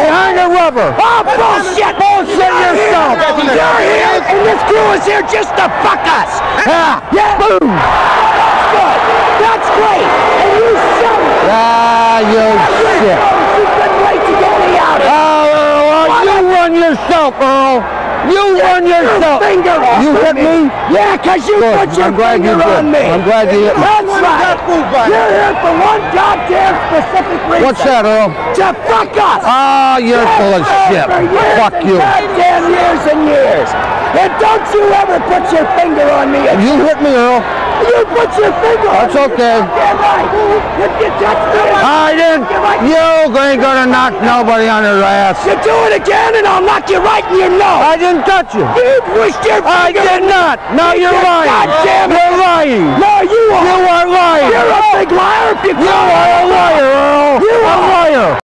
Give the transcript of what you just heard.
Behind the rubber. Oh, bullshit! Bullshit yourself. You're here, and this crew is here just to fuck us. Yeah. Boom. That's good. That's great. And you shut it. You shit. You couldn't wait to get me out of here. Oh, Earl, you run yourself, Earl. You run yourself. You hit me? Yeah, because you put your finger on me. I'm glad you hit me. That's right. You're here for one goddamn specific reason. What's that, Earl? To fuck us. Oh, you're full of shit. Fuck you. Goddamn years and years. And don't you ever put your finger on me again. You hit me, Earl. You put your finger on me. That's okay. Damn right. You touched me. I didn't. You ain't gonna knock nobody on their ass. You do it again and I'll knock you right in your nose. I didn't touch you. You pushed your finger. I did not. No, you're lying. Goddamn it. You're lying. No, you are. You are lying. You're a big liar if you are a liar, Earl. You are a liar.